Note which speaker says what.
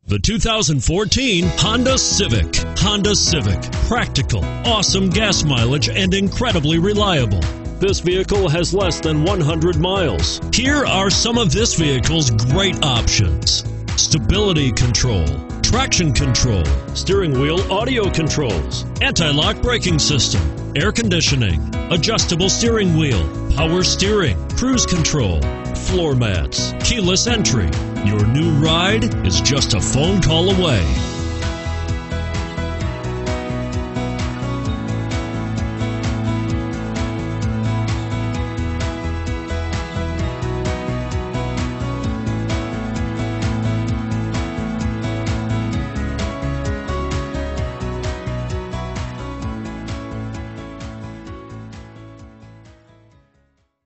Speaker 1: The 2014 Honda Civic. Honda Civic. Practical, awesome gas mileage, and incredibly reliable. This vehicle has less than 100 miles. Here are some of this vehicle's great options: stability control, traction control, steering wheel audio controls, anti-lock braking system, air conditioning, adjustable steering wheel, power steering, cruise control, floor mats, keyless entry. Your new ride is just a phone call away.